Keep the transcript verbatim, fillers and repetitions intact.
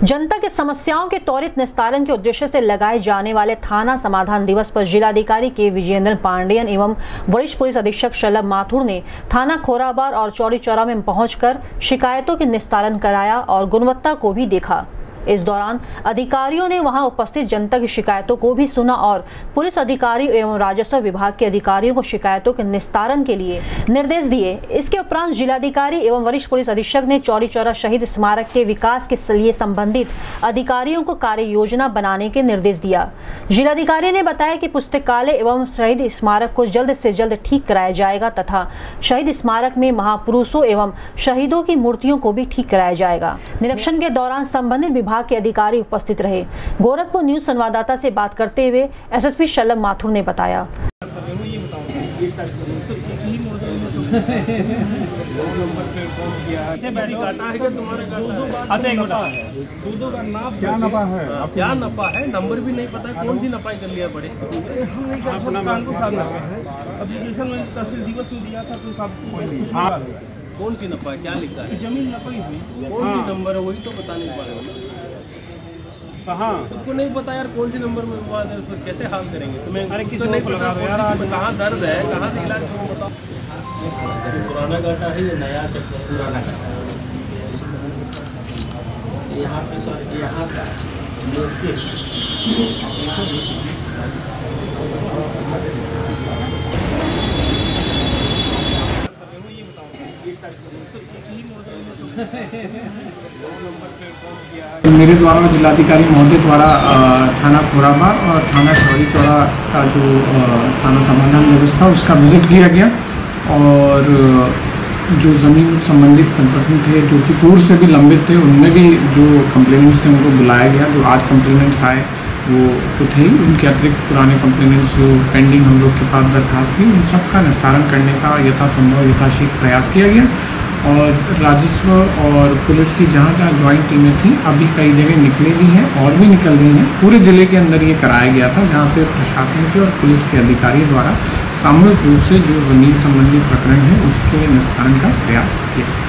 जनता की समस्याओं के त्वरित निस्तारण के उद्देश्य से लगाए जाने वाले थाना समाधान दिवस पर जिलाधिकारी के विजयेंद्र पांडेयन एवं वरिष्ठ पुलिस अधीक्षक शलभ माथुर ने थाना खोराबार और चौड़ी चौरा में पहुंचकर शिकायतों के निस्तारण कराया और गुणवत्ता को भी देखा। इस दौरान अधिकारियों ने वहां उपस्थित जनता की शिकायतों को भी सुना और पुलिस अधिकारी एवं राजस्व विभाग के अधिकारियों को शिकायतों के निस्तारण के लिए निर्देश दिए। इसके उपरांत जिलाधिकारी एवं वरिष्ठ पुलिस अधीक्षक ने चौड़ी चौरा शहीद स्मारक के विकास के लिए संबंधित अधिकारियों को कार्य योजना बनाने के निर्देश दिया। जिलाधिकारी ने बताया कि पुस्तकालय एवं शहीद स्मारक को जल्द से जल्द ठीक कराया जाएगा तथा शहीद स्मारक में महापुरुषों एवं शहीदों की मूर्तियों को भी ठीक कराया जाएगा। निरीक्षण के दौरान संबंधित विभाग के अधिकारी उपस्थित रहे। गोरखपुर न्यूज संवाददाता से बात करते हुए एसएसपी शलभ माथुर ने बताया। क्या नपा है? क्या नपा है? नंबर भी नहीं पता है, कौन सी नपाई कर लिया बड़े। एप्लीकेशन में तहसील दिवस में दिया था तो सब कौन सी नपा है, क्या लिखा है? जमीन नपाई हुई, कौन सी नंबर है वही तो बताने के बारे में। कहाँ तुमको नहीं पता यार कौन सी नंबर में विवाद है, तो कैसे हाल करेंगे तुम्हें? अरे किसी नहीं पता यार, कहाँ दर्द है, कहाँ से इलाज करो बताओ। पुराना घाटा है ये नया चक्कर पुराना घाटा है। यहाँ पे सर यहाँ का मेरे द्वारा जिलाधिकारी महोदय द्वारा थाना खोराबार और थाना चौड़ी चौरा का जो थाना समाधान व्यवस्था उसका विजिट किया गया और जो ज़मीन संबंधित कंप्लेंट थे जो कि पूर्व से भी लंबित थे उनमें भी जो कंप्लेनेंट्स थे उनको बुलाया गया। जो आज कंप्लेनेंट्स आए वो तो थे ही, उनके अतिरिक्त पुराने कंप्लेनेंट्स जो पेंडिंग हम लोग के पास दरखास्त थी उन सब का निस्तारण करने का यथासंभव यथाशीघ्र प्रयास किया गया। और राजस्व और पुलिस की जहाँ जहाँ ज्वाइंट टीमें थी अभी कई जगह निकली भी हैं और भी निकल रही हैं। पूरे ज़िले के अंदर ये कराया गया था जहाँ पे प्रशासन के और पुलिस के अधिकारियों द्वारा सामूहिक रूप से जो ज़मीन संबंधी प्रकरण है उसके निस्तारण का प्रयास किया।